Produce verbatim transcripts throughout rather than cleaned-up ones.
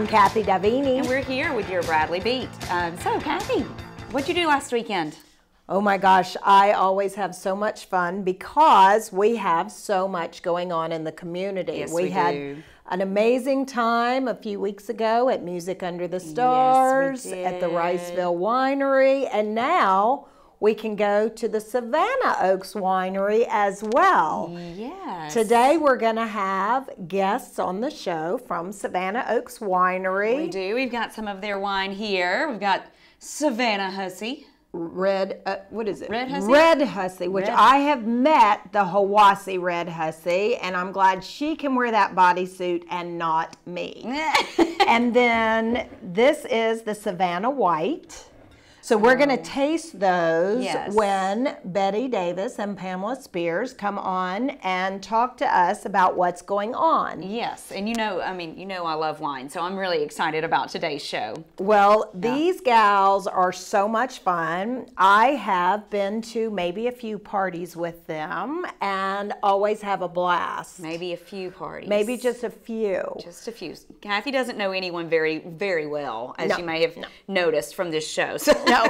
I'm Kathy Davini. And we're here with your Bradley Beat. Um, so, Kathy, what'd you do last weekend? Oh my gosh, I always have so much fun because we have so much going on in the community. Yes, we, we had do. an amazing time a few weeks ago at Music Under the Stars, Yes, we at the did. Riceville Winery, and now we can go to the Savannah Oaks Winery as well. Yes. Today we're going to have guests on the show from Savannah Oaks Winery. We do. We've got some of their wine here. We've got Savannah Hussey. Red, uh, what is it? Red Hussey? Red Hussey, which Red. I have met the Hiwassee Red Hussey, and I'm glad she can wear that bodysuit and not me. And then this is the Savannah White. So we're going to taste those Yes. when Betty Davis and Pamela Spears come on and talk to us about what's going on. Yes, and you know, I mean, you know I love wine, so I'm really excited about today's show. Well, these gals are so much fun. I have been to maybe a few parties with them and always have a blast. Maybe a few parties. Maybe just a few. Just a few. Kathy doesn't know anyone very, very well, as No, you may have no. noticed from this show. So. No.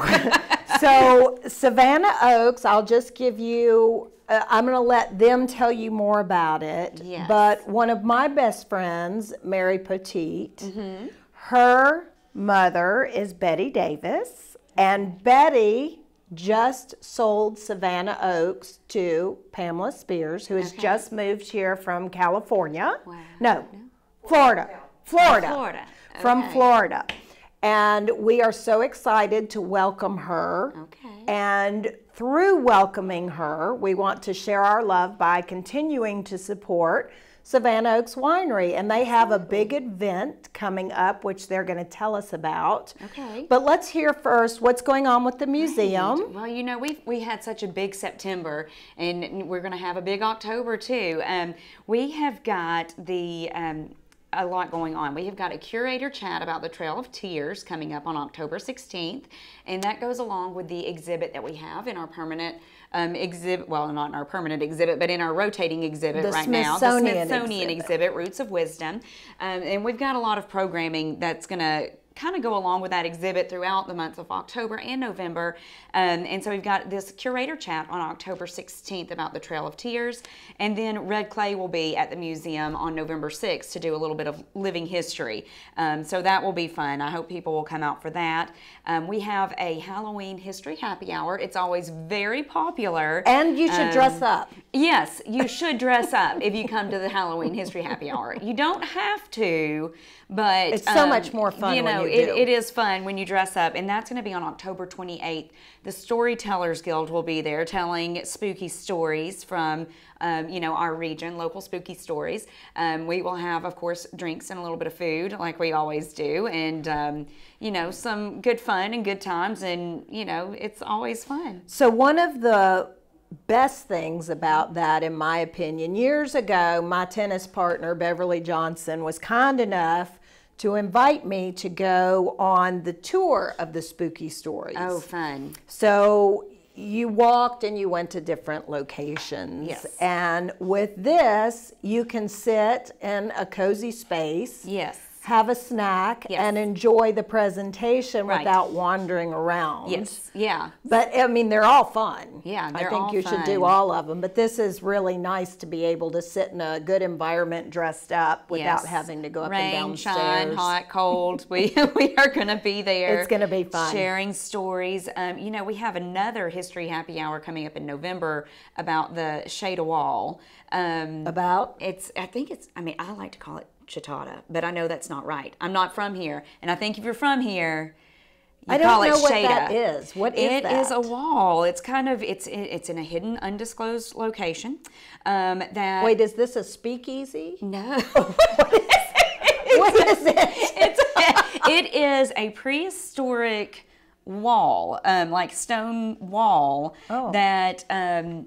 So Savannah Oaks, I'll just give you, uh, I'm going to let them tell you more about it. Yes. But one of my best friends, Mary Petite, Mm-hmm. her mother is Betty Davis, and Betty just sold Savannah Oaks to Pamela Spears, who has Okay. just moved here from California. Wow. No, Florida. Florida. Florida. From Okay. Florida. And we are so excited to welcome her. Okay. And through welcoming her, we want to share our love by continuing to support Savannah Oaks Winery. And they have a big event coming up, which they're going to tell us about. Okay. But let's hear first what's going on with the museum. Well, you know, we we had such a big September, and we're going to have a big October too. Um, we have got the um, a lot going on. We have got a curator chat about the Trail of Tears coming up on October sixteenth, and that goes along with the exhibit that we have in our permanent um, exhibit, well, not in our permanent exhibit, but in our rotating exhibit The right now, the Smithsonian Smithsonian exhibit. exhibit, Roots of Wisdom. Um, and we've got a lot of programming that's going to kind of go along with that exhibit throughout the months of October and November. Um, and so we've got this curator chat on October sixteenth about the Trail of Tears. And then Red Clay will be at the museum on November sixth to do a little bit of living history. Um, so that will be fun. I hope people will come out for that. Um, we have a Halloween history happy hour. It's always very popular. And you should Um, dress up. Yes, you should dress up if you come to the Halloween History Happy Hour. You don't have to, but It's so um, much more fun You when know, you it, do. it is fun when you dress up, and that's going to be on October twenty-eighth. The Storytellers Guild will be there telling spooky stories from, um, you know, our region, local spooky stories. Um, we will have, of course, drinks and a little bit of food, like we always do, and um, you know, some good fun and good times, and you know, it's always fun. So one of the best things about that, in my opinion, years ago, my tennis partner, Beverly Johnson, was kind enough to invite me to go on the tour of the spooky stories. Oh, fun. So you walked and you went to different locations. Yes. And with this, you can sit in a cozy space. Yes. Have a snack, Yes. and enjoy the presentation Right. without wandering around. Yes, yeah. But I mean, they're all fun. Yeah, they're I think all you should do fun. all of them. But this is really nice to be able to sit in a good environment dressed up without Yes. having to go up Rain, and downstairs. shine, hot, cold. we we are going to be there. It's gonna be fun. Sharing stories. Um, you know, we have another History Happy Hour coming up in November about the Shade a Wall. Um, About? it's, I think it's, I mean, I like to call it Chautauqua, but I know that's not right. I'm not from here, and I think if you're from here, you I don't call know it what Shada. that is. What is It that? is a wall. It's kind of, it's it's in a hidden, undisclosed location. Um, that Wait, is this a speakeasy? no. What is it? It's it is a prehistoric wall, um, like stone wall Oh. that um,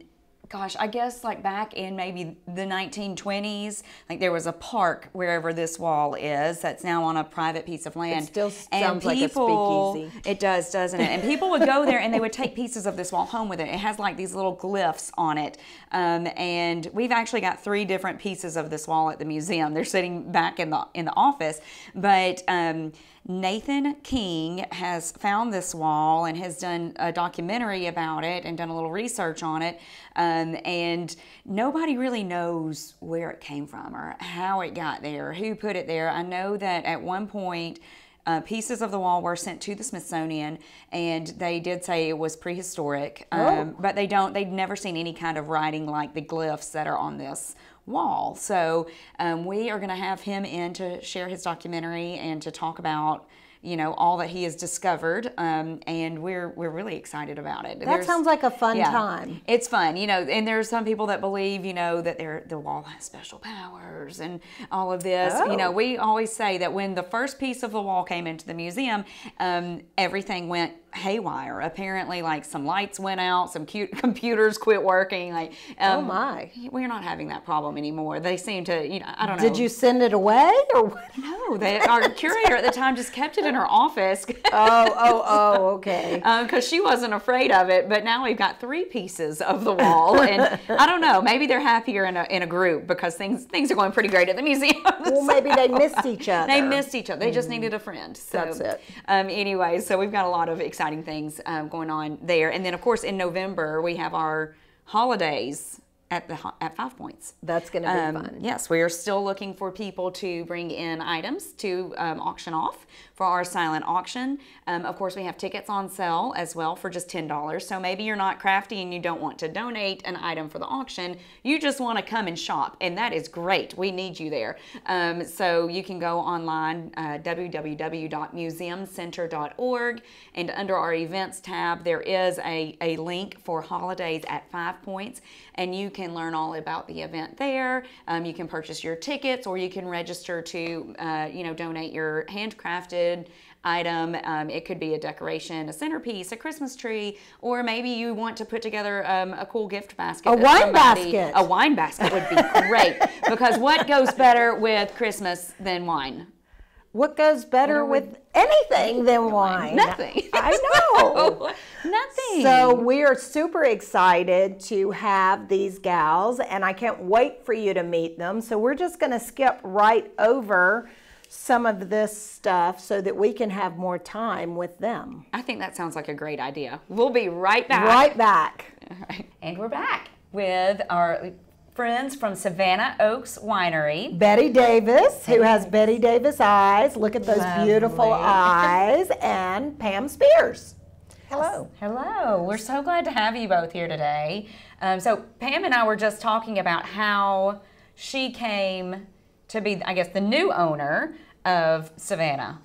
gosh, I guess like back in maybe the nineteen twenties, like there was a park wherever this wall is that's now on a private piece of land. It still and sounds people, like a speakeasy. It does, doesn't it? And people would go there and they would take pieces of this wall home with it. It has like these little glyphs on it. Um, and we've actually got three different pieces of this wall at the museum. They're sitting back in the in the office. But um, Nathan King has found this wall and has done a documentary about it and done a little research on it. Um, and nobody really knows where it came from or how it got there, who put it there. I know that at one point, uh, pieces of the wall were sent to the Smithsonian, and they did say it was prehistoric. Um, Oh. But they don't. They've never seen any kind of writing like the glyphs that are on this wall. So um, we are going to have him in to share his documentary and to talk about, you know, all that he has discovered, um, and we're we're really excited about it. That There's- sounds like a fun yeah, time. It's fun, you know, and there's some people that believe, you know, that they're, the wall has special powers and all of this. Oh. You know, we always say that when the first piece of the wall came into the museum, um, everything went haywire. Apparently, like some lights went out, some cute computers quit working. Like, um, Oh my! we're not having that problem anymore. They seem to, you know, I don't know. Did you send it away or what? No, they, our curator at the time just kept it in her office. Oh, oh, oh, okay. Because um, she wasn't afraid of it, but now we've got three pieces of the wall, and I don't know. Maybe they're happier in a in a group because things things are going pretty great at the museum. Well, maybe they missed each other. They missed each other. They just needed a friend. So, That's it. Um, anyway, so we've got a lot of exciting things um, going on there, and then of course in November we have our holidays at the at Five Points. That's going to be Um, fun. Yes, we are still looking for people to bring in items to um, auction off for our silent auction. Um, of course, we have tickets on sale as well for just ten dollars. So maybe you're not crafty and you don't want to donate an item for the auction. You just want to come and shop, and that is great. We need you there. Um, so you can go online, uh, w w w dot museum center dot org, and under our events tab, there is a, a link for holidays at Five Points, and you can learn all about the event there. Um, you can purchase your tickets, or you can register to, uh, you know, donate your handcrafted item. Um, it could be a decoration, a centerpiece, a Christmas tree, or maybe you want to put together um, a cool gift basket. A that wine somebody- basket. A wine basket would be great, because what goes better with Christmas than wine? What goes better with anything than wine? Nothing. I know. Nothing. So we are super excited to have these gals, and I can't wait for you to meet them. So we're just going to skip right over some of this stuff so that we can have more time with them. I think that sounds like a great idea. We'll be right back. Right back. All right. And we're back with our friends from Savannah Oaks Winery. Betty Davis, who has Betty Davis eyes. Look at those Lovely. beautiful eyes. And Pam Spears. Hello. Hello. We're so glad to have you both here today. Um, so Pam and I were just talking about how she came to be, I guess, the new owner of Savannah.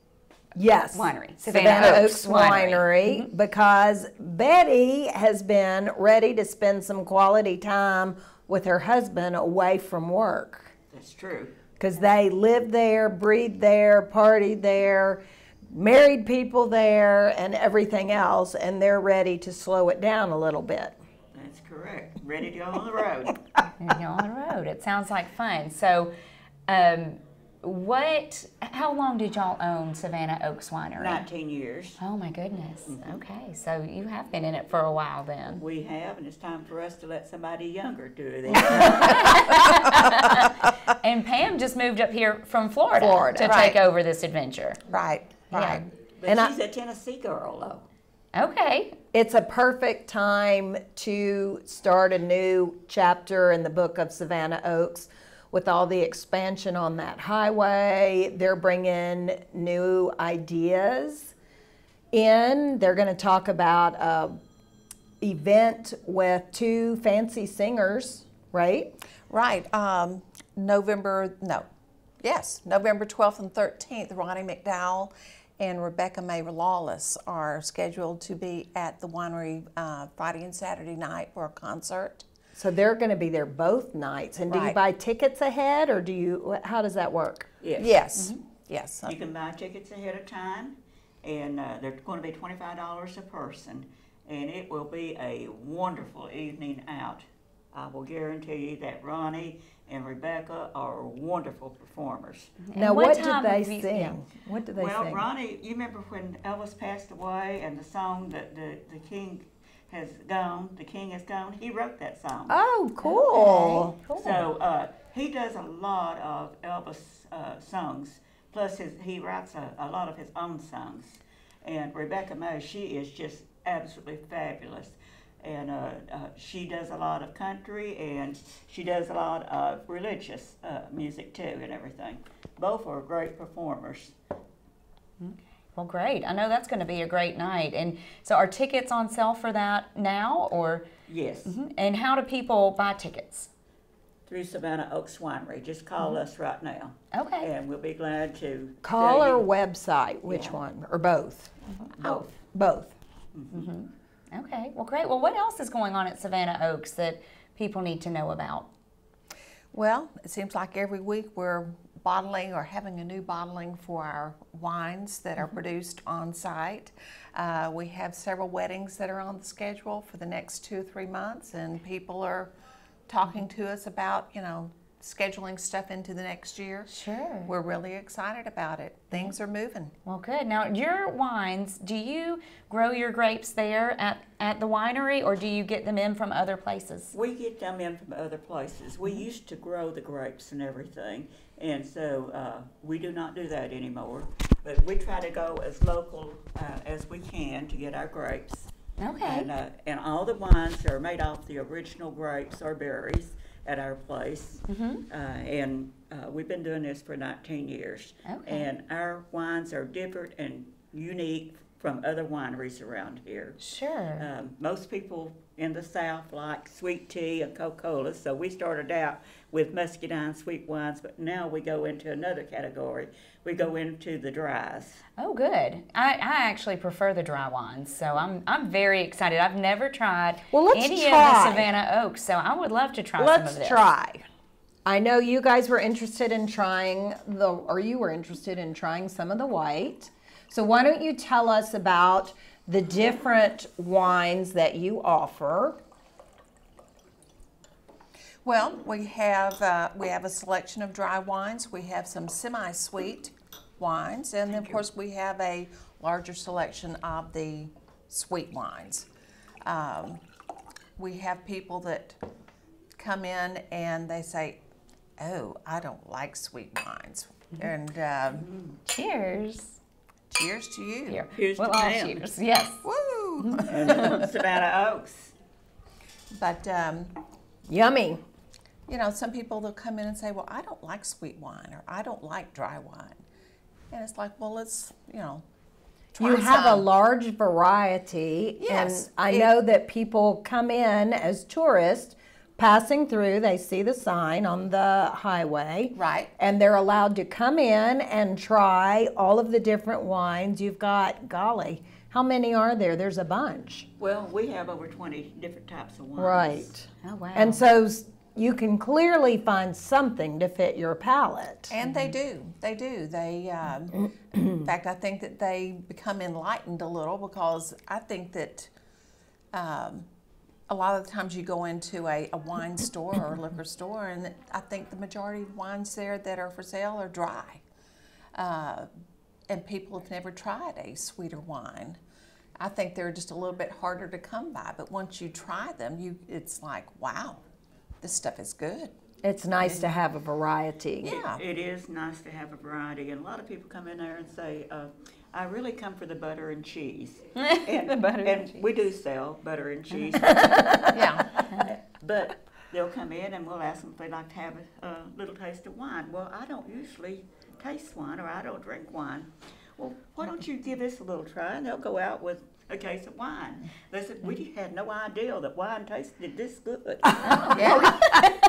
Yes. Winery. Savannah, Savannah Oaks Oaks Winery. Winery, Mm-hmm. because Betty has been ready to spend some quality time with her husband away from work. That's true. Because they lived there, breathed there, partied there, married people there, and everything else, and they're ready to slow it down a little bit. That's correct. Ready to go on the road. You're on the road. It sounds like fun. So, um, what? How long did y'all own Savannah Oaks Winery? nineteen years. Oh my goodness. Okay, so you have been in it for a while then. We have, and it's time for us to let somebody younger do it. And Pam just moved up here from Florida, Florida, to right. take over this adventure. Right, right. But And I- she's a Tennessee girl, though. Okay. It's a perfect time to start a new chapter in the book of Savannah Oaks with all the expansion on that highway. They're bringing new ideas in. They're going to talk about a event with two fancy singers, right? Right. Um, November, no, yes, November twelfth and thirteenth, Ronnie McDowell and Rebecca May Lawless are scheduled to be at the winery uh, Friday and Saturday night for a concert. So they're going to be there both nights. And do you Right. buy tickets ahead, or do you, how does that work? Yes. Yes, yes. You can buy tickets ahead of time, and uh, they're going to be twenty-five dollars a person. and it will be a wonderful evening out. I will guarantee you that Ronnie and Rebecca are wonderful performers. Now, what what, did time they would we- sing? yeah. What did they Well, sing? Ronnie, you remember when Elvis passed away and the song that the, the king has gone, the king has gone, he wrote that song. Oh, cool. Okay, cool. So uh, he does a lot of Elvis uh, songs, plus his, he writes a, a lot of his own songs. And Rebecca May, she is just absolutely fabulous. And uh, uh, she does a lot of country, and she does a lot of religious uh, music too, and everything. Both are great performers. Well, great. I know that's going to be a great night. And so are tickets on sale for that now, or? Yes, Mhm. And how do people buy tickets? through Savannah Oaks Winery. Just call us right now, Okay. and we'll be glad to Call tell or you website, which Yeah. one? Or both? both. Both. Okay. Well, great. Well, what else is going on at Savannah Oaks that people need to know about? Well, it seems like every week we're bottling or having a new bottling for our wines that are produced on site. Uh, we have several weddings that are on the schedule for the next two or three months, and people are talking to us about, you know, scheduling stuff into the next year. Sure. We're really excited about it. Things are moving. Well, good. Now, your wines, do you grow your grapes there at, at the winery, or do you get them in from other places? We get them in from other places. We used to grow the grapes and everything, and so uh, we do not do that anymore. But we try to go as local uh, as we can to get our grapes. Okay. And, uh, and all the wines are made off the original grapes or berries at our place. Mm-hmm. Uh, and uh, we've been doing this for nineteen years. Okay. And our wines are different and unique from other wineries around here. Sure. Um, most people in the South like sweet tea and Coca-Cola, so we started out with muscadine sweet wines, but now we go into another category. We go into the dries. Oh, good. I, I actually prefer the dry wines, so I'm I'm very excited. I've never tried Well, let's any of try. the Savannah Oaks, so I would love to try some Let's of this. try. I know you guys were interested in trying the, or you were interested in trying some of the white. So why don't you tell us about the different wines that you offer? Well, we have uh, we have a selection of dry wines. We have some semi-sweet wines, and then of course we have a larger selection of the sweet wines. Um, we have people that come in and they say, "Oh, I don't like sweet wines," and um, Cheers. cheers to you. Here. Here's well, to all them. cheers. Yes. Woo! And uh, Savannah Oaks. But um, Yummy. you know, some people they'll come in and say, "Well, I don't like sweet wine," or "I don't like dry wine," and it's like, well, let's you know. You try have a some. large variety, Yes, and I it- know that people come in as tourists, passing through, they see the sign on the highway. Right. And they're allowed to come in and try all of the different wines. You've got, golly, how many are there? There's a bunch. Well, we have over twenty different types of wines. Right. Oh, wow. And so s- you can clearly find something to fit your palate. And they do. They do. They, um, in fact, I think that they become enlightened a little because I think that um, a lot of the times you go into a, a wine store or a liquor store, and I think the majority of wines there that are for sale are dry. Uh, and people have never tried a sweeter wine. I think they're just a little bit harder to come by, but once you try them, you it's like, wow, this stuff is good. It's nice to have a variety. Yeah. It is nice to have a variety, and a lot of people come in there and say, uh, I really come for the butter and cheese. And, The butter and and cheese. we do sell butter and cheese, Yeah. but they'll come in and we'll ask them if they'd like to have a, a little taste of wine. Well, I don't usually taste wine, or I don't drink wine. Well, why don't you give this a little try? And they'll go out with a case of wine. They said, we had no idea that wine tasted this good. Yeah.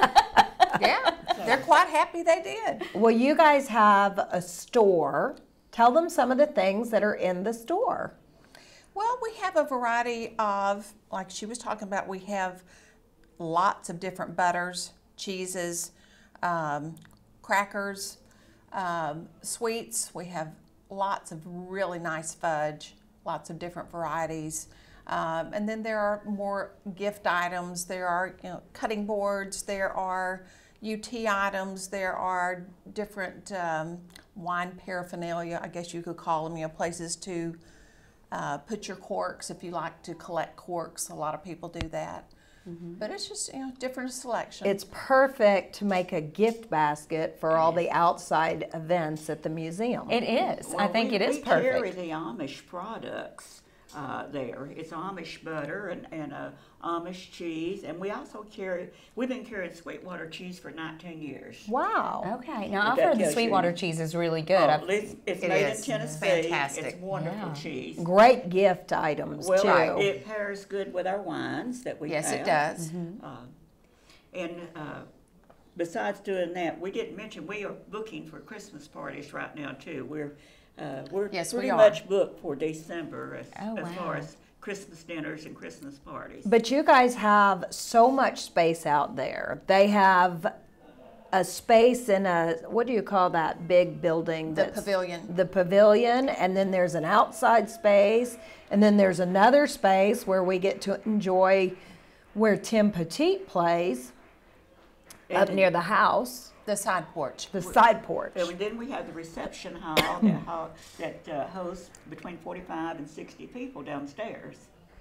Yeah. They're quite happy they did. Well, you guys have a store. Tell them some of the things that are in the store. Well, we have a variety of, like she was talking about, we have lots of different butters, cheeses, um, crackers, um, sweets. We have lots of really nice fudge, lots of different varieties. Um, and then there are more gift items. There are, you know, cutting boards. There are U T items. There are different um, wine paraphernalia, I guess you could call them, you know, places to uh, put your corks if you like to collect corks. A lot of people do that. Mm-hmm. But it's just, you know, different selection. It's perfect to make a gift basket for all the outside events at the museum. It is. Well, I think we, it is we perfect. carry the Amish products uh, there. It's Amish butter and, and uh, Amish cheese, and we also carry, we've been carrying Sweetwater cheese for nineteen years. Wow. Okay. Now, I've that heard the tells Sweetwater you- cheese is really good. Oh, I've- it's it's It made is. in Tennessee. Fantastic. It's wonderful Yeah. cheese. Great gift items, Well, too. it pairs good with our wines that we Yes, have. it does. Mm-hmm. Uh, and uh, besides doing that, we didn't mention we are booking for Christmas parties right now too. We're uh, we're Yes, we pretty are. much booked for December as, Oh, as wow. far as Christmas dinners and Christmas parties. But you guys have so much space out there. They have a space in a, what do you call that big building? The that's- pavilion. The pavilion, and then there's an outside space, and then there's another space where we get to enjoy where Tim Petite plays up And- near the house, The side porch. the side porch. And then we have the reception hall that, ho- that uh, hosts between forty-five and sixty people downstairs.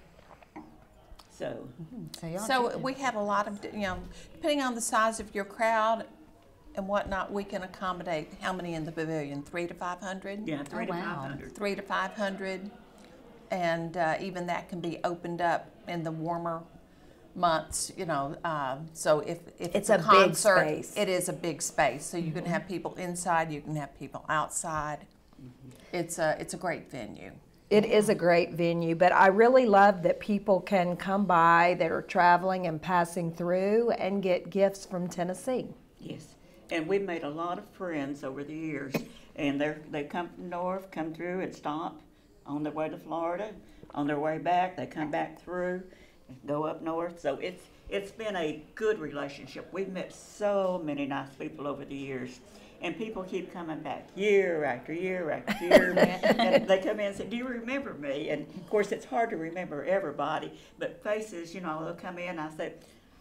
So, So, y'all So did- we have a lot of, you know, depending on the size of your crowd and whatnot, we can accommodate how many in the pavilion? Three to five hundred? yeah, three to wow. five hundred. Three to five hundred. And uh, even that can be opened up in the warmer months, you know. Uh, so if, if It's it's, a, a big concert, space. it is a big space. So you can have people inside, you can have people outside. It's a, it's a great venue. It is a great venue, but I really love that people can come by that are traveling and passing through and get gifts from Tennessee. Yes, and we've made a lot of friends over the years, and they're, they come from north, come through and stop on their way to Florida. On their way back, they come back through, go up north. So it's it's been a good relationship. We've met so many nice people over the years, and people keep coming back year after year after year. And they come in and say, "Do you remember me?" And of course, it's hard to remember everybody, but faces, you know, they'll come in. And I say,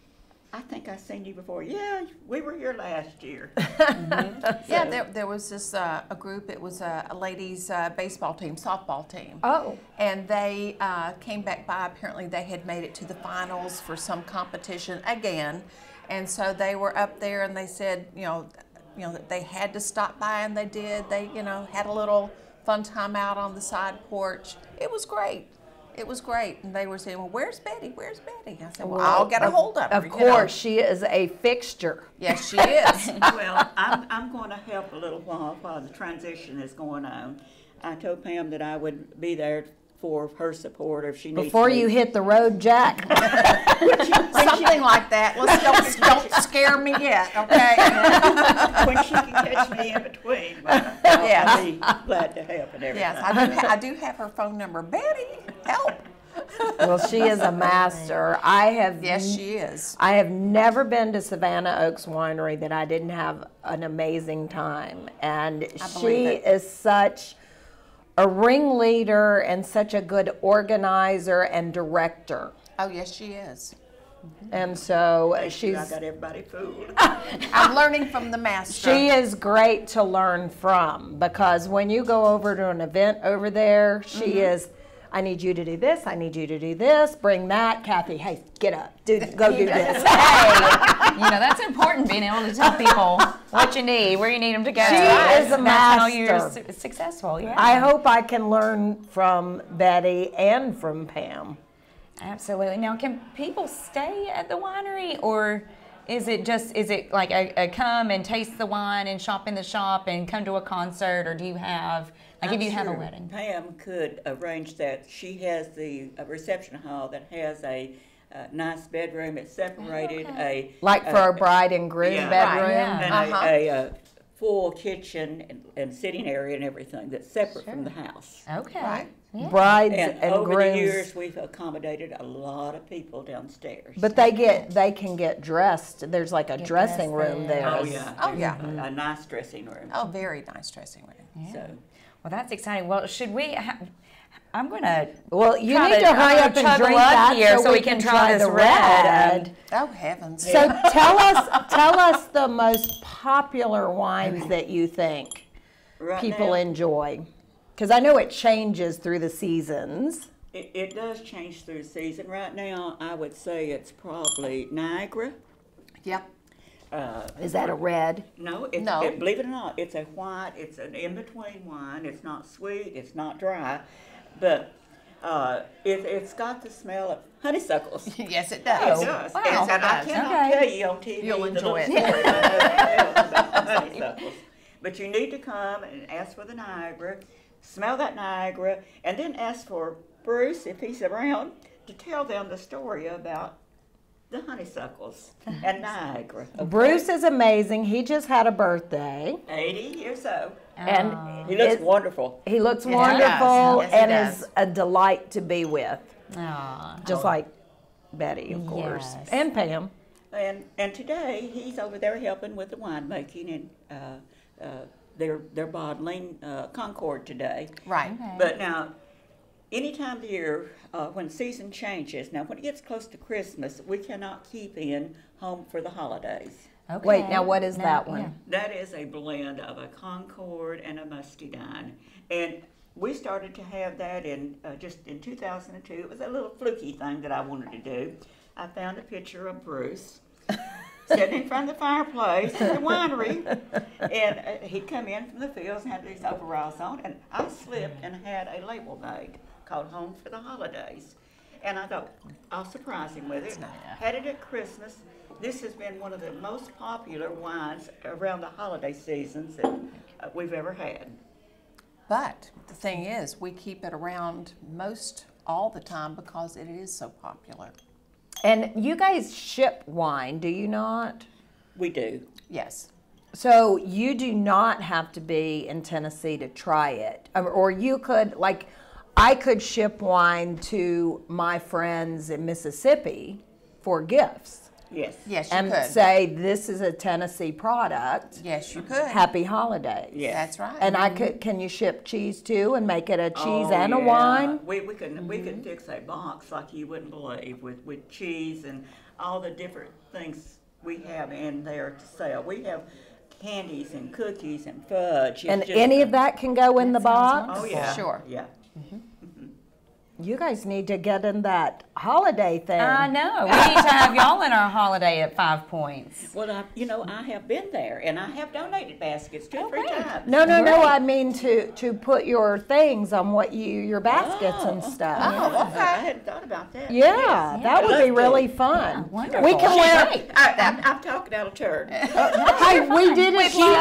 I think I've seen you before. Yeah, we were here last year. Yeah, there, there was this uh, a group. It was a, a ladies' uh, baseball team, softball team. Oh. And they uh, came back by. Apparently, they had made it to the finals for some competition again, and so they were up there. And they said, you know, you know, that they had to stop by, and they did. They, you know, had a little fun time out on the side porch. It was great. It was great. And they were saying, "Well, where's Betty? Where's Betty?" I said, "Well, I'll get a hold of her." Of you course, know. she is a fixture. Yes, she is. Well, I'm, I'm going to help a little while while the transition is going on. I told Pam that I would be there for her support if she needs Before me. you hit the road, Jack. Something like that. Let's don't, don't scare me yet, okay? When she can catch me in between, I'll, I'll Yes. be glad to help and everything. Yes, I do, I do have her phone number. Betty, help. Well, she is a master. I have Yes, she is. I have never been to Savannah Oaks Winery that I didn't have an amazing time. And she believe it. is such a ringleader and such a good organizer and director. Oh, yes, she is. And so Thank you. she's I got everybody food. I'm learning from the master. she is great to learn from, because when you go over to an event over there, she Mm-hmm. is, I need you to do this, I need you to do this, bring that. Kathy, hey, get up, do, go do this. Hey, you know, that's important, being able to tell people what you need, where you need them to go. She Right? is a That's how you're master. su- successful, yeah. I hope I can learn from Betty and from Pam. Absolutely. Now, can people stay at the winery, or is it just, is it like a, a come and taste the wine and shop in the shop and come to a concert, or do you have, like if I'm you have a sure wedding? Pam could arrange that. She has the uh, reception hall that has a uh, nice bedroom. It's separated. A Like for a, a bride and groom yeah. bedroom. Right, yeah. and Uh-huh. a, a, uh full kitchen and, and sitting area and everything that's separate from the house. Okay. Right. Yeah. Brides And, and, over grooms. the years, we've accommodated a lot of people downstairs. But they get they can get dressed. There's like a dressing dressed room there. there. oh yeah, Oh, there's yeah. a, a nice dressing room. Oh, very nice dressing room. So Well, that's exciting. Well, should we, ha- I'm gonna. Well, you try need to, hurry I'm up gonna and chug a drink lug that here so, so we can try this the red. red. Oh, heavens. So tell us, tell us the most popular wines that you think Right people now, enjoy, because I know it changes through the seasons. It, it does change through the season. Right now, I would say it's probably Niagara. Yep. Uh, Is that a red? no, it's, No. It, believe it or not, it's a white. It's an in-between wine. It's not sweet. It's not dry, but uh, it, it's got the smell of honeysuckles. Yes, it It does. does. wow. And, and I It does. cannot Okay. tell you on T V You'll the enjoy little it. story about honeysuckles. But you need to come and ask for the Niagara, smell that Niagara, and then ask for Bruce, if he's around, to tell them the story about the honeysuckles and Niagara. Okay? Bruce is amazing. He just had a birthday, eighty years old. and He looks it- wonderful. he looks Yes, he wonderful does. Yes, he and does. is a delight to be with, Aw. just like Betty, of course, Yes. and Pam. And and today he's over there helping with the winemaking, and uh, uh, they're they're bottling uh, Concord today. Right. But now, any time of the year uh, when season changes, now when it gets close to Christmas, we cannot keep in Home for the Holidays. Okay. Wait, now what is Now- that one? yeah. That is a blend of a Concord and a Muscadine, and we started to have that in uh, just in two thousand two. It was a little fluky thing that I wanted to do. I found a picture of Bruce sitting in front of the fireplace at the winery, and uh, he'd come in from the fields and had these overalls on, and I slipped and had a label made called Home for the Holidays. And I thought, I'll surprise him with it. Had it at Christmas. This has been one of the most popular wines around the holiday seasons that uh, we've ever had. But the thing is, we keep it around most all the time because it is so popular. And you guys ship wine, do you not? We do. Yes. So you do not have to be in Tennessee to try it. Um, Or you could, like, I could ship wine to my friends in Mississippi for gifts Yes. Yes, you and could. say, this is a Tennessee product. Yes, you could. Happy holidays. Yes. That's right. And I could, can you ship cheese too and make it a cheese Oh, and a yeah. wine? We, we can we can fix a box like you wouldn't believe with, with cheese and all the different things we have in there to sell. We have candies and cookies and fudge. It's And just- any of that can go in the box? Oh yeah. Sure. Yeah. You guys need to get in that holiday thing. I know. We need to have y'all in our holiday at Five Points. Well, I, you know, I have been there, and I have donated baskets two or three Okay. times. No, no, no. Great. I mean to to put your things on what you your baskets and stuff. Oh, okay. I hadn't thought about that. Yeah, Yes. that would Let's be do really it. fun. wonderful. We can She's wear. great. I, I'm, I'm talking out of turn. Hey, we did it You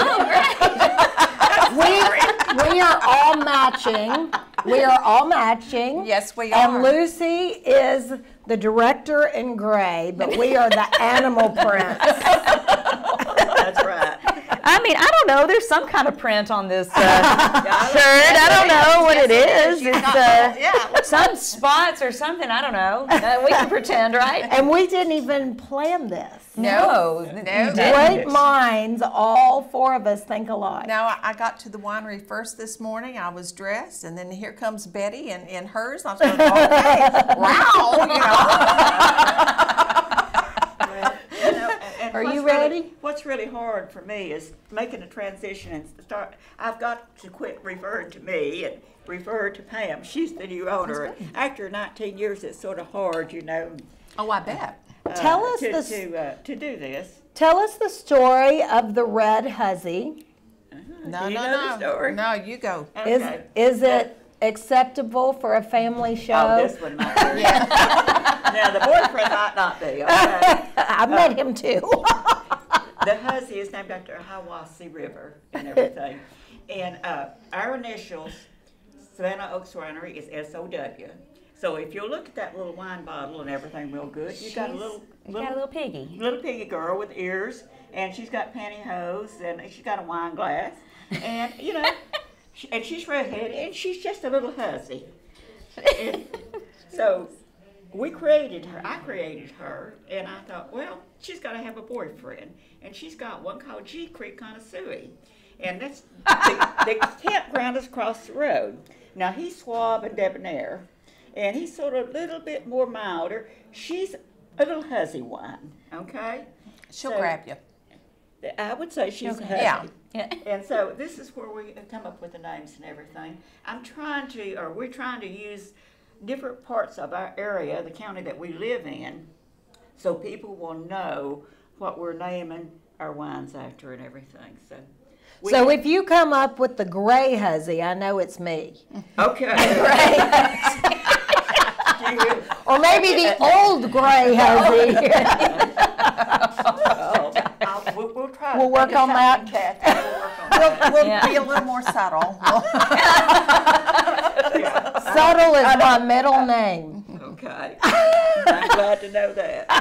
like too. we we are all matching. We are all matching. Yes, we And are. Lucy is the director in gray, but we are the animal prince. That's right. I mean, I don't know. There's some kind of print on this uh, shirt. I don't know what it is. It's uh, Yeah. some spots or something. I don't know. Uh, we can pretend, right? And we didn't even plan this. No. No. you No. didn't. Great minds, all four of us think alike. Now, I- I got to the winery first this morning. I was dressed, and then here comes Betty in, in hers. And I was going, okay, wow, you know. You know, and- and Are what's you really- ready? What's really hard for me is making a transition and start. I've got to quit referring to me and refer to Pam. She's the new owner. After nineteen years, it's sort of hard, you know. Oh, I bet. uh, Tell us to, the- to, uh, to do this. Tell us the story of the red hussy. No, Do you no, know the no. story? No, you go. Is Okay. is it acceptable for a family show? Oh, this one might be. Now the boyfriend might not be. Okay. I met him too. The hussy is named after a Hiwassee River and everything. And uh, our initials, Savannah Oaks Winery, is S O W. So if you look at that little wine bottle and everything real good, you got a little You got a little piggy. little piggy girl with ears, and she's got pantyhose, and she's got a wine glass, and you know, she, and she's redheaded, and she's just a little hussy. And so we created her. I created her, and I thought, well, she's got to have a boyfriend, and she's got one called G Creek Connoisseur, and that's the, the campground is across the road. Now he's suave and debonair, and he's sort of a little bit more milder. She's a little huzzy wine, okay? She'll So, grab you. I would say she's Okay. huzzy. Yeah. Yeah. And so this is where we come up with the names and everything. I'm trying to, or we're trying to use different parts of our area, the county that we live in, so people will know what we're naming our wines after and everything. So, we So have- if you come up with the gray huzzy, I know it's me. okay, You- Or maybe the old gray huzzy. oh, I'll- we'll, we'll try. to We'll work think of on that. something, Kathy. We'll work on We'll, that. we'll Yeah. be a little more subtle. Subtle is my middle name. Okay, I'm glad to know that.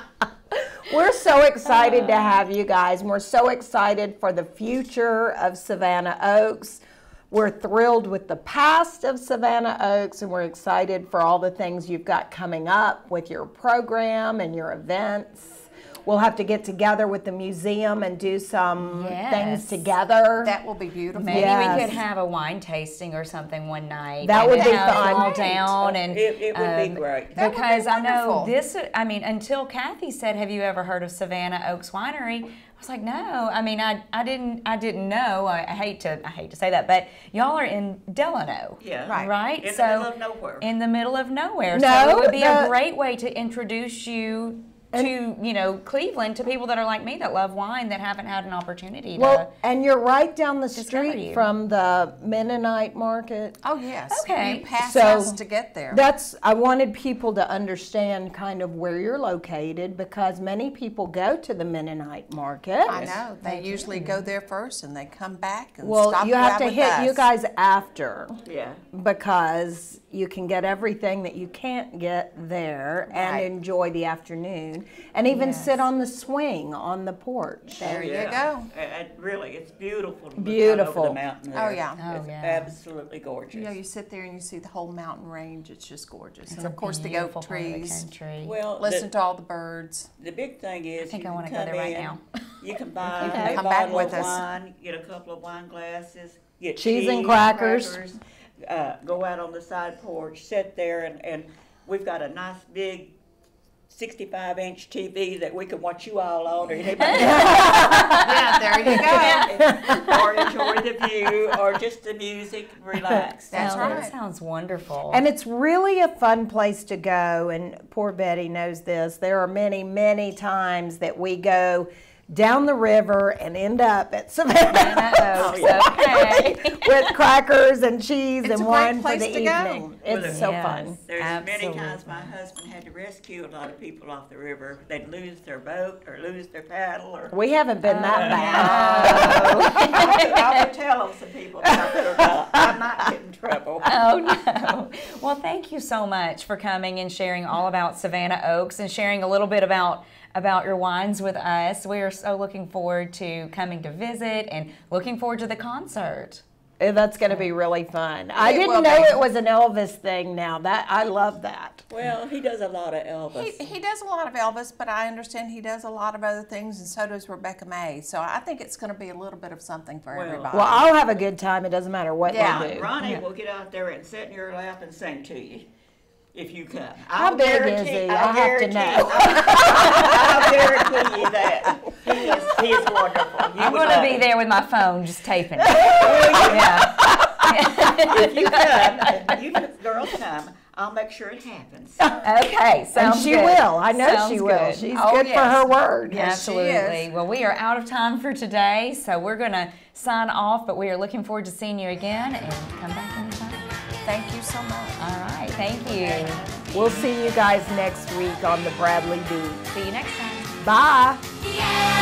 We're so excited to have you guys. We're so excited for the future of Savannah Oaks. We're thrilled with the past of Savannah Oaks, and we're excited for all the things you've got coming up with your program and your events. We'll have to get together with the museum and do some Yes. things together. That will be beautiful. Maybe Yes. we could have a wine tasting or something one night. That and would be have it fun. all down and It, it would be um, great. That would be because I know wonderful. this. I mean, until Kathy said, "Have you ever heard of Savannah Oaks Winery?" I was like, "No." I mean, I, I didn't I didn't know. I, I hate to I hate to say that, but y'all are in Delano, Yeah. Right. right? In the so middle of nowhere. in the middle of nowhere. No, so it would be the- a great way to introduce you to you know Cleveland, to people that are like me that love wine that haven't had an opportunity to. Well, and you're right down the Discover street you. from the Mennonite market. Oh, yes. Okay. You pass So, us to get there. That's, I wanted people to understand kind of where you're located, because many people go to the Mennonite market. I know. They usually go there first and they come back and Well, stop you have by to with hit us. you guys after, Yeah. because you can get everything that you can't get there and Right. enjoy the afternoon and even Yes. sit on the swing on the porch. There you Yeah. go. And- and really, it's beautiful. To look out Beautiful. over the mountain there. Oh, yeah. Oh, It's yeah. absolutely gorgeous. You know, you sit there and you see the whole mountain range. It's just gorgeous. It's and a of course, the beautiful oak part of the trees. country. well, Listen the, to all the birds. the big thing is, I think you I can wanna go come there right in, now. You can buy Okay. a Come back bottle with of us. wine, get a couple of wine glasses, get Cheese and cheese, crackers. uh, go out on the side porch, sit there, and, and we've got a nice big sixty-five inch T V that we can watch you all on, or anybody Yeah, there you go. or enjoy the view, or just the music, and relax. That's Oh, right. That sounds wonderful. And it's really a fun place to go, and poor Betty knows this. There are many, many times that we go down the river and end up at Savannah Oh, okay. with crackers and cheese It's and a great wine for place the to go. evening. It's so Yes. fun. There's many times Absolutely. my husband had to rescue a lot of people off the river. They'd lose their boat or lose their paddle, or We haven't been that Oh, bad. I would, I would tell them some people about it, or not. I might get in trouble. Oh, no. Well, thank you so much for coming and sharing all about Savannah Oaks and sharing a little bit about about your wines with us. We are so looking forward to coming to visit and looking forward to the concert. And that's going to be really fun. I It didn't will know be. it was an Elvis thing now. That I love that. Well, he does a lot of Elvis. He, he does a lot of Elvis, but I understand he does a lot of other things, and so does Rebecca May. So I think it's going to be a little bit of something for Well- everybody. Well, I'll have a good time. It doesn't matter what Yeah. they do. Ronnie will get out there and sit in your lap and sing to you if you come. How I'll big is guarantee- he? I'll I have to guarantee- know. I'll guarantee you that. He is, he is wonderful. You I'm would going to love be him. there with my phone just taping it. Yeah. If you come, you girls come, I'll make sure it happens. Okay, And sounds she good. will. I know Sounds she will. good. She's Oh, good for yes. her word. Yes, she is. Absolutely. Well, we are out of time for today, so we're going to sign off, but we are looking forward to seeing you again, and come back anytime. Thank you so much. All right, thank you. We'll see you guys next week on the Bradley Beat. See you next time. Bye. Yeah.